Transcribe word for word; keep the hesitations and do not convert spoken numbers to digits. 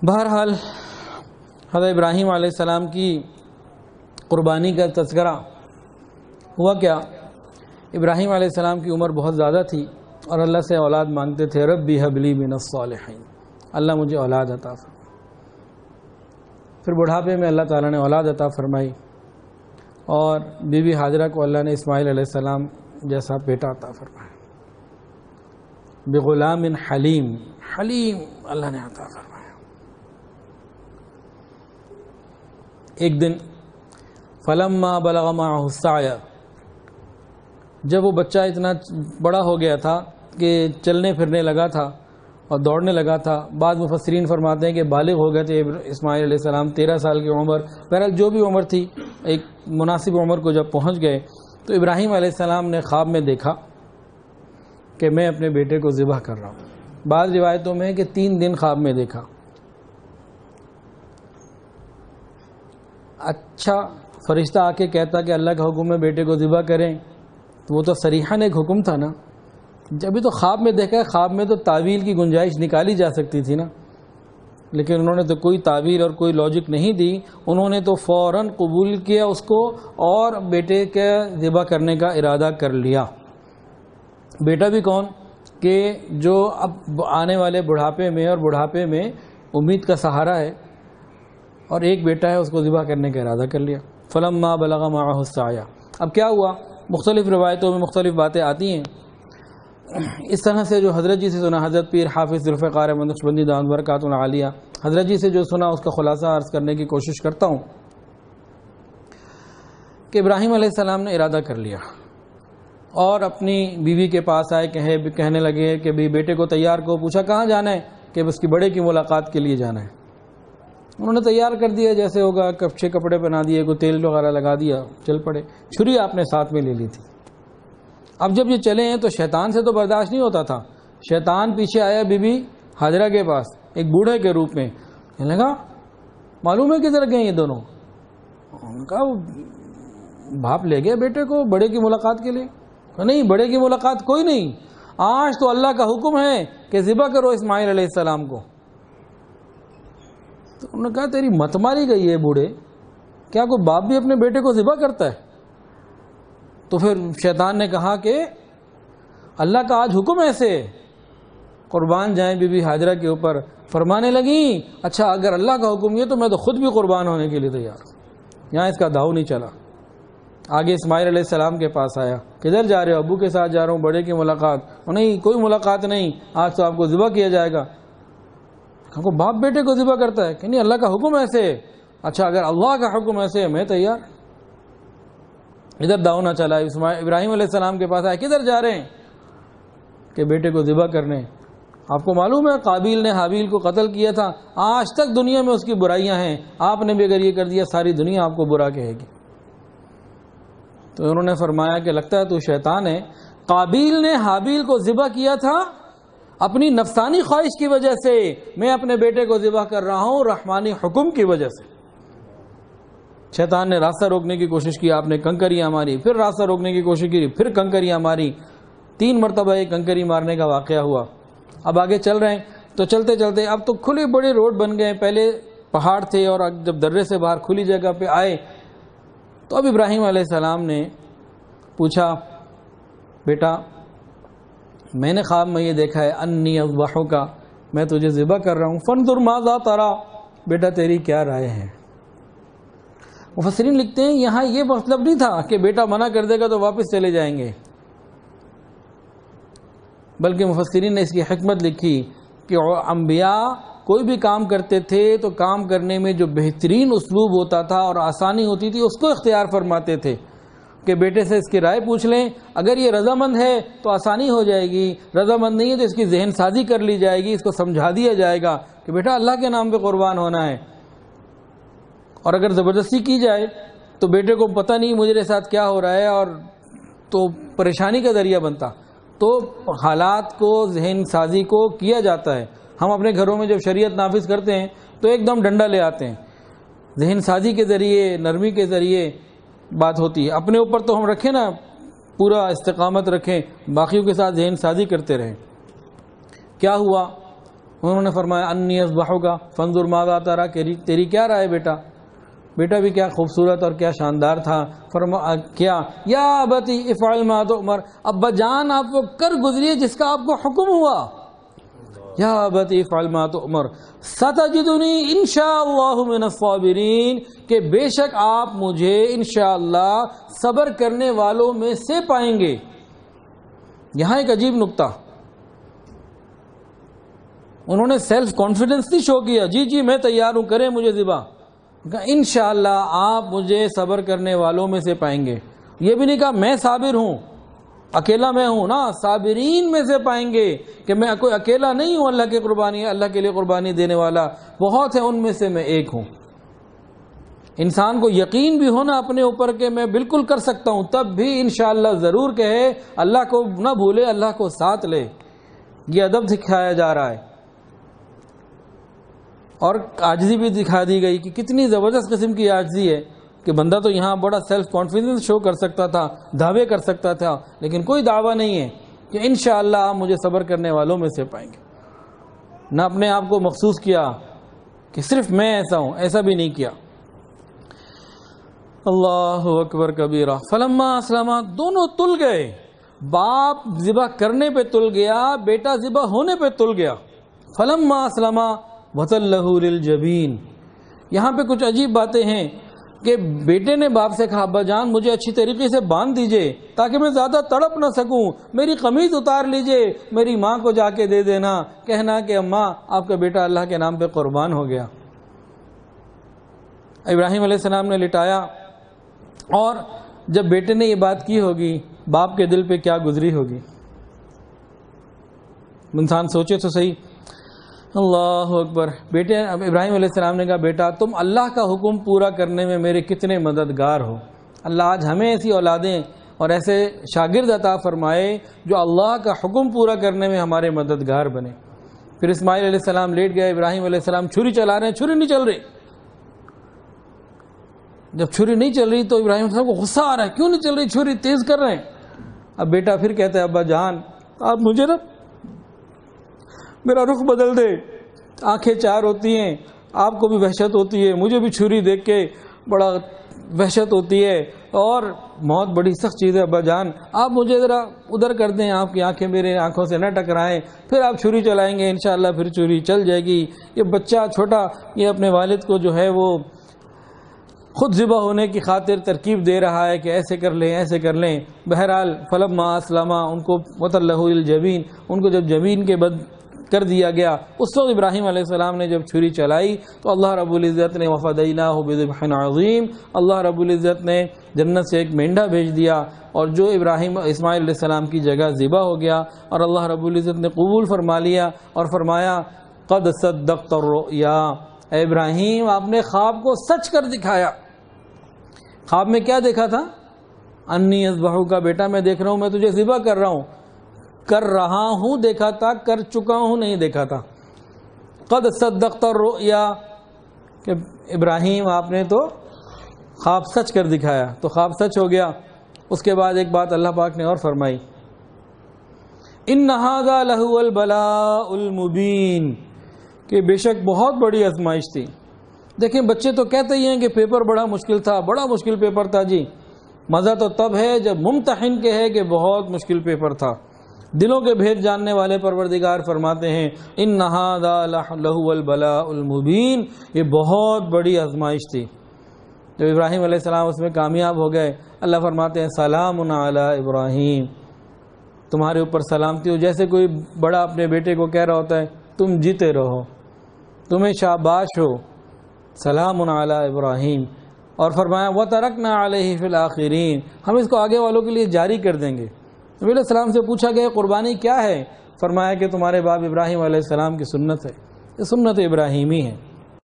بہرحال حضرت ابراہیم علیہ السلام کی قربانی کا تذکرہ ہوا کیا، ابراہیم علیہ السلام کی عمر بہت زیادہ تھی اور اللہ سے اولاد مانگتے تھے، ربی ہب لی من الصالحین، اللہ مجھے اولاد عطا فرما۔ پھر بڑھاپے میں اللہ تعالیٰ نے اولاد عطا فرمائی اور بی بی ہاجرہ کو اللہ نے اسماعیل علیہ السلام جیسا بیٹا عطا فرمایا، بغلام حلیم، حلیم اللہ نے عطا فرمایا۔ ایک دن فلما بلغ معه السعی، جب وہ بچہ اتنا بڑا ہو گیا تھا کہ چلنے پھرنے لگا تھا اور دوڑنے لگا تھا، بعض مفسرین فرماتے ہیں کہ بالغ ہو گئے تھے اسماعیل علیہ السلام، تیرہ سال کی عمر، بہرحال جو بھی عمر تھی ایک مناسب عمر کو جب پہنچ گئے تو ابراہیم علیہ السلام نے خواب میں دیکھا کہ میں اپنے بیٹے کو ذبح کر رہا ہوں۔ بعض روایتوں میں ہے کہ تین دن خواب میں دیکھا۔ اچھا، فرشتہ آ کے کہتا کہ اللہ کا حکم ہے بیٹے کو ذبح کریں، تو وہ تو صریحاً ایک حکم تھا نا، جبھی تو خواب میں دیکھا ہے، خواب میں تو تعویل کی گنجائش نکالی جا سکتی تھی نا، لیکن انہوں نے تو کوئی تعویل اور کوئی لاجک نہیں دی، انہوں نے تو فوراً قبول کیا اس کو اور بیٹے کے ذبح کرنے کا ارادہ کر لیا۔ بیٹا بھی کون کہ جو اب آنے والے بڑھاپے میں اور بڑھاپے میں امید کا سہارا ہے، اور ایک بیٹا ہے، اس کو ذبح کرنے کا ارادہ کر لیا۔ فلما بلغ معه السعی، اب کیا ہوا، مختلف روایتوں میں مختلف باتیں آتی ہیں۔ اس طرح سے جو حضرت جی سے سنا، حضرت پیر حافظ ذوالفقار احمد نقشبندی دامت برکاتہ العالیہ، حضرت جی سے جو سنا اس کا خلاصہ عرض کرنے کی کوشش کرتا ہوں کہ ابراہیم علیہ السلام نے ارادہ کر لیا اور اپنی بیوی کے پاس آئے، کہے کہنے لگے کہ بھی بیٹے کو تیار کو، پوچھا کہاں جانا ہے، کہ اس کی بڑے کی ملاقات کے لیے جانا ہے۔ انہوں نے تیار کر دیا جیسے ہوگا، کپچے کپڑے پہنا دیے، کوئی تیل وغیرہ لگا دیا، چل پڑے۔ چھری آپ نے ساتھ میں لے لی تھی۔ اب جب یہ چلے ہیں تو شیطان سے تو برداشت نہیں ہوتا تھا، شیطان پیچھے آیا بی بی ہاجرہ کے پاس ایک بوڑھے کے روپ میں، کہنے لگا معلوم ہے کدھر گئے یہ دونوں؟ انہوں نے کہا باپ لے گئے بیٹے کو بڑے کی ملاقات کے لیے۔ نہیں، بڑے کی ملاقات کوئی نہیں، آج تو اللہ کا حکم ہے کہ ذبح کرو اسماعیل علیہ السلام کو۔ تو انہوں نے کہا تیری مت ماری گئی ہے بوڑھے، کیا کوئی باپ بھی اپنے بیٹے کو ذبح کرتا ہے؟ تو پھر شیطان نے کہا کہ اللہ کا آج حکم ایسے، قربان جائیں بی بی ہاجرہ کے اوپر۔ فرمانے لگی اچھا اگر اللہ کا حکم یہ تو میں تو خود بھی قربان ہونے کے لیے تیار ہوں۔ یہاں اس کا داؤ نہیں چلا، آگے اسماعیل علیہ السلام کے پاس آیا، کدھر جا رہے ہو؟ ابو کے ساتھ جا رہا ہوں، بڑے کی ملاقات۔ نہیں، کوئی ملاقات نہیں، آج تو آپ کو ذبح کیا جائے گا۔ کو باپ بیٹے کو ذبح کرتا ہے کہ نہیں، اللہ کا حکم ایسے۔ اچھا اگر اللہ کا حکم ایسے میں تیار۔ ادھر داؤ نہ چلا، ابراہیم علیہ السلام کے پاس آئے، کدھر جا رہے ہیں؟ کہ بیٹے کو ذبح کرنے۔ آپ کو معلوم ہے قابیل نے حابیل کو قتل کیا تھا، آج تک دنیا میں اس کی برائیاں ہیں، آپ نے بھی اگر یہ کر دیا ساری دنیا آپ کو برا کہے گی۔ تو انہوں نے فرمایا کہ لگتا ہے تو شیطان ہے، قابیل نے حابیل کو ذبح کیا تھا اپنی نفسانی خواہش کی وجہ سے، میں اپنے بیٹے کو ذبح کر رہا ہوں رحمانی حکم کی وجہ سے۔ شیطان نے راستہ روکنے کی کوشش کی، آپ نے کنکریاں ماری، پھر راستہ روکنے کی کوشش کی، پھر کنکریاں ماری، تین مرتبہ ایک کنکری مارنے کا واقعہ ہوا۔ اب آگے چل رہے ہیں تو چلتے چلتے اب تو کھلے بڑے روڈ بن گئے، پہلے پہاڑ تھے اور جب درے سے باہر کھلی جگہ پہ آئے تو اب ابراہیم علیہ السلام نے پوچھا بیٹا میں نے خواب میں یہ دیکھا ہے، انی اذبحک، میں تجھے ذبح کر رہا ہوں، فانظر ماذا تری، بیٹا تیری کیا رائے ہے؟ مفسرین لکھتے ہیں یہاں یہ مطلب نہیں تھا کہ بیٹا منع کر دے گا تو واپس چلے جائیں گے، بلکہ مفسرین نے اس کی حکمت لکھی کہ انبیاء کوئی بھی کام کرتے تھے تو کام کرنے میں جو بہترین اسلوب ہوتا تھا اور آسانی ہوتی تھی اس کو اختیار فرماتے تھے، کہ بیٹے سے اس کی رائے پوچھ لیں، اگر یہ رضامند ہے تو آسانی ہو جائے گی، رضامند نہیں ہے تو اس کی ذہن سازی کر لی جائے گی، اس کو سمجھا دیا جائے گا کہ بیٹا اللہ کے نام پہ قربان ہونا ہے۔ اور اگر زبردستی کی جائے تو بیٹے کو پتہ نہیں مجھے ساتھ کیا ہو رہا ہے اور تو پریشانی کا ذریعہ بنتا۔ تو حالات کو ذہن سازی کو کیا جاتا ہے۔ ہم اپنے گھروں میں جب شریعت نافذ کرتے ہیں تو ایک دم ڈنڈا لے آتے ہیں، ذہن سازی کے ذریعے، نرمی کے ذریعے بات ہوتی ہے۔ اپنے اوپر تو ہم رکھیں نا، پورا استقامت رکھیں، باقیوں کے ساتھ ذہن سازی کرتے رہیں۔ کیا ہوا انہوں نے فرمایا انی اذبحک فانظر ماذا تری، تیری کیا رائے بیٹا؟ بیٹا بھی کیا خوبصورت اور کیا شاندار تھا، فرما کیا یا ابتی افعل ما تؤمر، ابا جان آپ وہ کر گزریے جس کا آپ کو حکم ہوا، یا ابتی افعل ما تؤمر ستجدنی انشاءاللہ من الصابرین، کہ بے شک آپ مجھے انشاءاللہ صبر کرنے والوں میں سے پائیں گے۔ یہاں ایک عجیب نکتہ، انہوں نے سیلف کانفیڈنس نہیں شو کیا، جی جی میں تیار ہوں، کریں مجھے ذبح، انشاءاللہ آپ مجھے صبر کرنے والوں میں سے پائیں گے۔ یہ بھی نہیں کہا میں صابر ہوں، اکیلا میں ہوں نا، صابرین میں سے پائیں گے، کہ میں کوئی اکیلا نہیں ہوں، اللہ کی قربانی، اللہ کے لیے قربانی دینے والا بہت ہے، ان میں سے میں ایک ہوں۔ انسان کو یقین بھی ہونا اپنے اوپر کہ میں بالکل کر سکتا ہوں، تب بھی انشاءاللہ ضرور کہے، اللہ کو نہ بھولے، اللہ کو ساتھ لے۔ یہ ادب دکھایا جا رہا ہے، اور عاجزی بھی دکھا دی گئی کہ کتنی زبردست قسم کی عاجزی ہے، کہ بندہ تو یہاں بڑا سیلف کانفیڈنس شو کر سکتا تھا، دعوے کر سکتا تھا، لیکن کوئی دعویٰ نہیں ہے کہ انشاءاللہ آپ مجھے صبر کرنے والوں میں سے پائیں گے۔ نہ اپنے آپ کو مخصوص کیا کہ صرف میں ایسا ہوں، ایسا بھی نہیں کیا۔ اللہ اکبر کبیرہ۔ فلما اسلما، دونوں تل گئے، باپ ذبح کرنے پہ تل گیا، بیٹا ذبح ہونے پہ تل گیا۔ فلما اسلما وتلہ للجبین، یہاں پہ کچھ عجیب باتیں ہیں کہ بیٹے نے باپ سے کہا ابا جان مجھے اچھی طریقے سے باندھ دیجئے تاکہ میں زیادہ تڑپ نہ سکوں، میری قمیض اتار لیجئے، میری ماں کو جا کے دے دینا، کہنا کہ اماں آپ کا بیٹا اللہ کے نام پہ قربان ہو گیا۔ ابراہیم علیہ السلام نے لٹایا، اور جب بیٹے نے یہ بات کی ہوگی باپ کے دل پہ کیا گزری ہوگی، انسان سوچے تو صحیح۔ اللہ اکبر۔ بیٹے ابراہیم علیہ السلام نے کہا بیٹا تم اللہ کا حکم پورا کرنے میں میرے کتنے مددگار ہو، اللہ آج ہمیں ایسی اولادیں اور ایسے شاگرد عطا فرمائے جو اللہ کا حکم پورا کرنے میں ہمارے مددگار بنے۔ پھر اسماعیل علیہ السلام لیٹ گئے، ابراہیم علیہ السلام چھری چلا رہے ہیں، چھری نہیں چل رہی۔ جب چھری نہیں چل رہی تو ابراہیم علیہ السلام کو غصہ آ رہا ہے، کیوں نہیں چل رہی چھری، تیز کر رہے ہیں۔ اب بیٹا پھر کہتا ہے ابا جان آپ مجھے نا میرا رخ بدل دے، آنکھیں چار ہوتی ہیں، آپ کو بھی وحشت ہوتی ہے، مجھے بھی چھری دیکھ کے بڑا وحشت ہوتی ہے، اور موت بڑی سخت چیز ہے، ابا جان آپ مجھے ذرا ادھر کر دیں، آپ کی آنکھیں میرے آنکھوں سے نہ ٹکرائیں، پھر آپ چھری چلائیں گے انشاءاللہ، پھر چھری چل جائے گی۔ یہ بچہ چھوٹا یہ اپنے والد کو جو ہے وہ خود ذبح ہونے کی خاطر ترکیب دے رہا ہے کہ ایسے کر لیں ایسے کر لیں۔ بہرحال فلما اسلما، ان کو وتلہ للجبین، ان کو جب جبین کے بد کر دیا گیا، اس وقت ابراہیم علیہ السلام نے جب چھری چلائی تو اللہ رب العزت نے وفدیناہ بذبح عظیم، اللہ رب العزت نے جنت سے ایک مینڈا بھیج دیا، اور جو ابراہیم اسماعیل علیہ السلام کی جگہ ذبح ہو گیا، اور اللہ رب العزت نے قبول فرما لیا اور فرمایا قد صدقت الرؤیا، اے ابراہیم آپ نے خواب کو سچ کر دکھایا۔ خواب میں کیا دیکھا تھا؟ انی اذبحک کا، بیٹا میں دیکھ رہا ہوں میں تجھے ذبح کر رہا ہوں، کر رہا ہوں دیکھا تھا، کر چکا ہوں نہیں دیکھا تھا۔ قد صدقت الرؤیا، کہ ابراہیم آپ نے تو خواب سچ کر دکھایا، تو خواب سچ ہو گیا۔ اس کے بعد ایک بات اللہ پاک نے اور فرمائی، ان ھذا لہو البلاء المبین، کہ بے شک بہت بڑی آزمائش تھی۔ دیکھیں بچے تو کہتے ہی ہیں کہ پیپر بڑا مشکل تھا، بڑا مشکل پیپر تھا، جی مزہ تو تب ہے جب ممتحن کے ہے کہ بہت مشکل پیپر تھا۔ دلوں کے بھید جاننے والے پروردگار فرماتے ہیں ان ھذا لہو البلاء المبین، یہ بہت بڑی آزمائش تھی۔ جب ابراہیم علیہ السلام اس میں کامیاب ہو گئے، اللہ فرماتے ہیں سلام علی ابراہیم، تمہارے اوپر سلامتی ہو، جیسے کوئی بڑا اپنے بیٹے کو کہہ رہا ہوتا ہے تم جیتے رہو، تمہیں شاباش ہو، سلام علی ابراہیم۔ اور فرمایا وَتَرَكْنَا عَلَيْهِ فِي الْآخِرِينَ، ہم اس کو آگے والوں کے لیے جاری کر دیں گے۔ نبی علیہ السلام سے پوچھا گیا قربانی کیا ہے؟ فرمایا کہ تمہارے باپ ابراہیم علیہ السلام کی سنت ہے، یہ سنت ابراہیمی ہے۔